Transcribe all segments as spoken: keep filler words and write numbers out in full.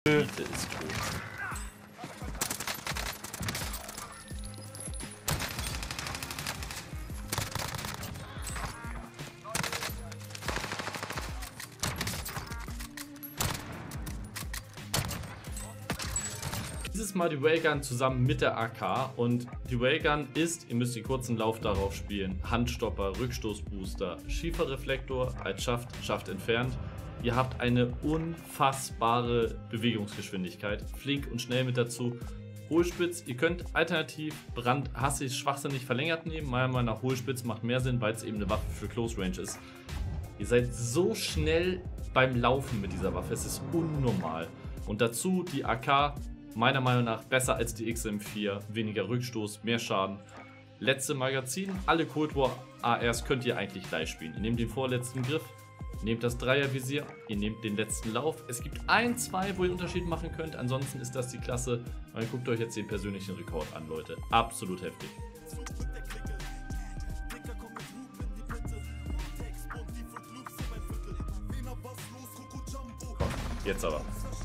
Miete ist tot. Dieses Mal die Railgun zusammen mit der A K und die Railgun ist, ihr müsst den kurzen Lauf darauf spielen, Handstopper, Rückstoßbooster, Schieferreflektor als Schaft, Schaft entfernt. Ihr habt eine unfassbare Bewegungsgeschwindigkeit, flink und schnell mit dazu. Hohlspitz, ihr könnt alternativ Brand, hassig, schwachsinnig verlängert nehmen. Meiner Meinung nach Hohlspitz macht mehr Sinn, weil es eben eine Waffe für Close Range ist. Ihr seid so schnell beim Laufen mit dieser Waffe, es ist unnormal. Und dazu die A K, meiner Meinung nach besser als die X M vier, weniger Rückstoß, mehr Schaden. Letzte Magazin, alle Cold War A Rs könnt ihr eigentlich gleich spielen. Ihr nehmt den vorletzten Griff, nehmt das Dreiervisier, ihr nehmt den letzten Lauf. Es gibt ein, zwei, wo ihr Unterschied machen könnt, ansonsten ist das die Klasse. Und guckt euch jetzt den persönlichen Rekord an, Leute. Absolut heftig. Komm, jetzt aber.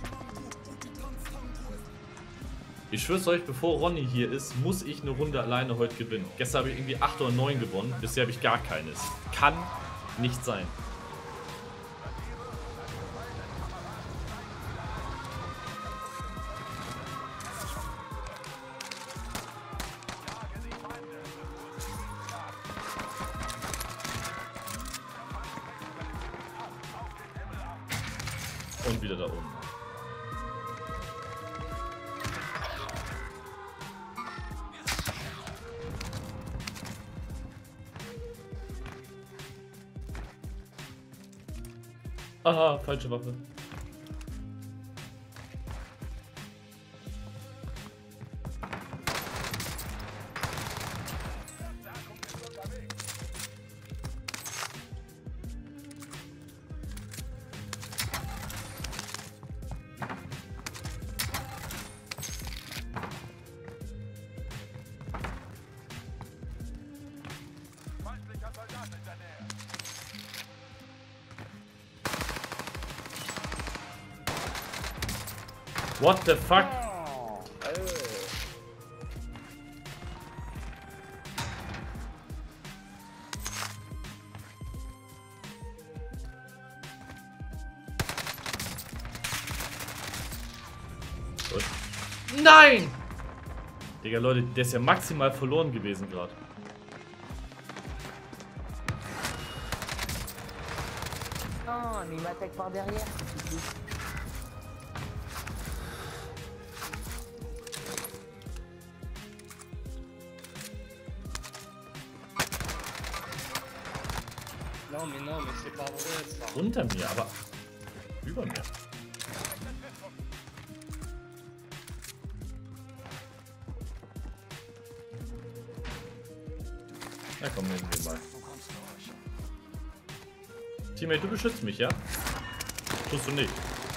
Ich schwör's euch, bevor Ronny hier ist, muss ich eine Runde alleine heute gewinnen. Gestern habe ich irgendwie acht oder neun gewonnen, bisher habe ich gar keines. Kann nicht sein. Und wieder da oben. Aha, falsche Waffe. What the fuck? Gut. Nein! Digga, Leute, der ist ja maximal verloren gewesen gerade. Oh, mais il m'attaque par derrière. Non mais non mais c'est pas vrai ça. Unter mir, aber über mir. Na komm, nehmen wir mal. Teammate, du beschützt mich, ja? Tust du nicht.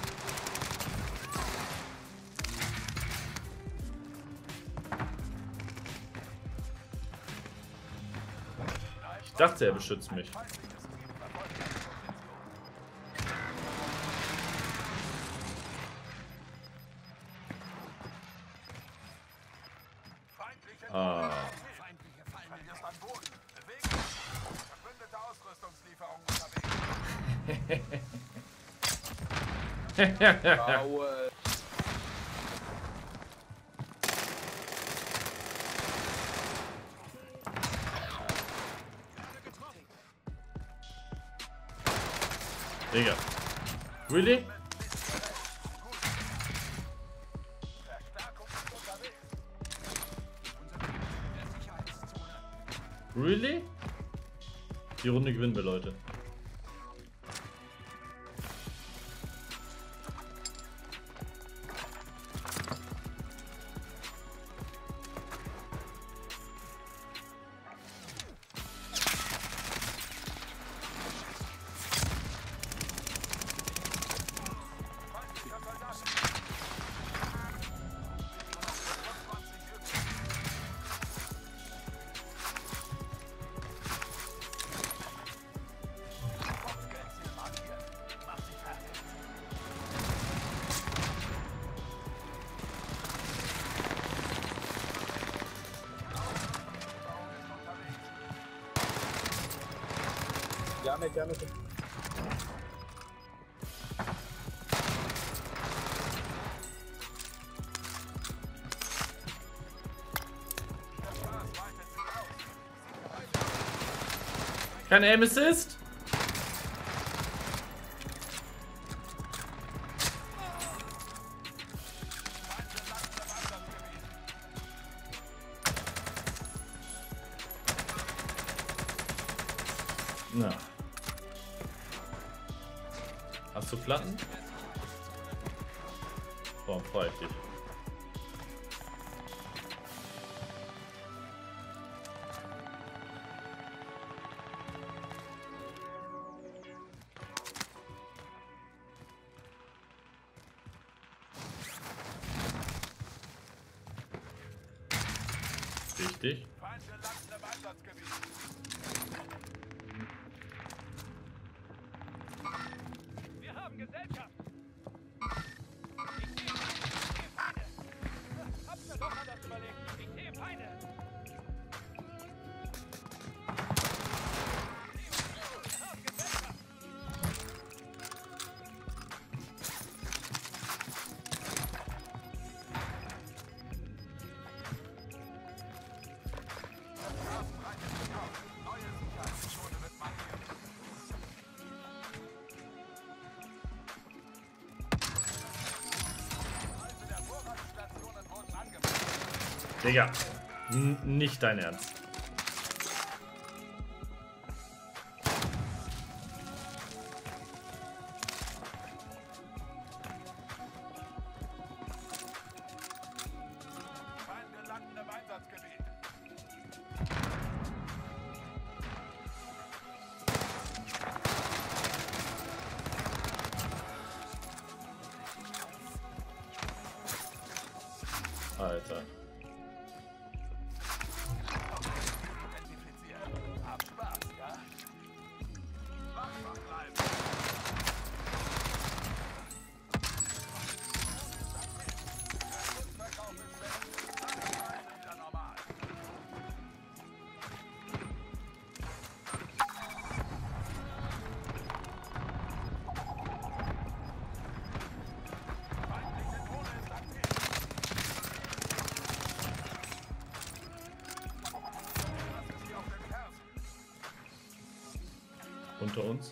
Ich dachte, er beschützt mich. Ah. Digga. Really? Really? Die Runde gewinnen wir, Leute. Gerne, gerne. Kein Aim Assist? Na. Hast du Platten? Warum freue ich dich? Wichtig. Wir haben Gesellschaft. Habt ihr doch anders überlegt. Ich sehe Feinde. Wir haben Gesellschaft. Digga, N nicht dein Ernst. Feinde landen im Einsatzgebiet. Alter. Unter uns.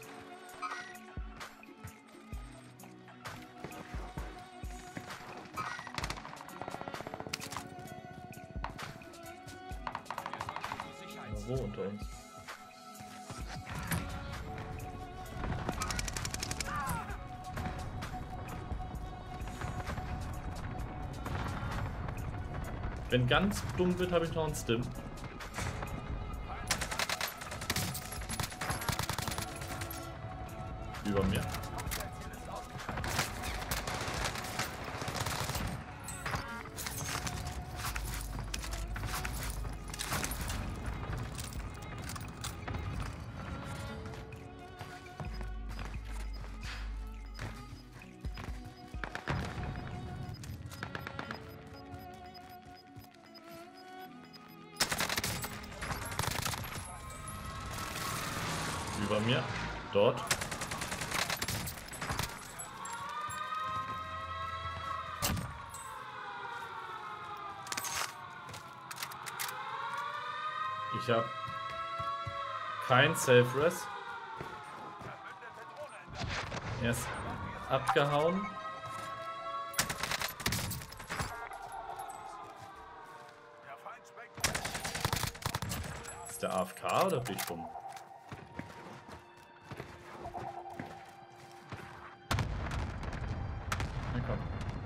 Wo unter uns? Wenn ganz dumm wird, habe ich noch einen Stim. Über mir. Über mir. Dort. Ich habe kein Self-Res. Er ist abgehauen. Ist der A F K oder bin ich dumm? Na komm.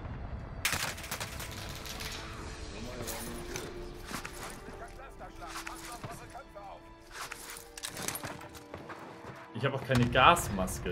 Ich habe auch keine Gasmaske.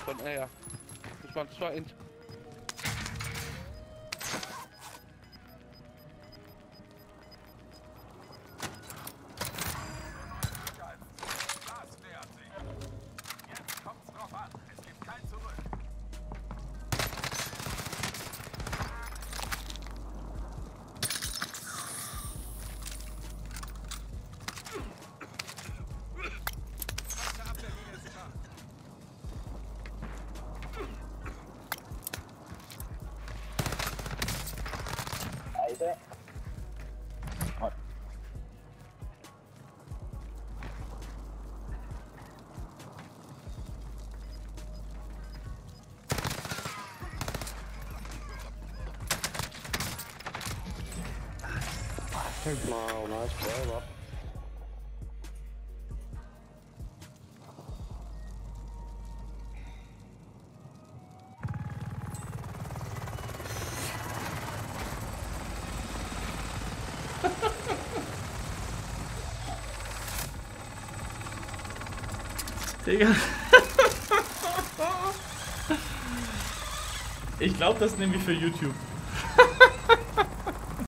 von Air. Das waren zwei Int. Das nähert sich. Jetzt kommt's drauf an. Es gibt kein Zurück. Zweite Abwehrlinie ist stark. Alter. Oh. Wow, nice play, up. Digga. Ich glaube, das nehme ich für YouTube.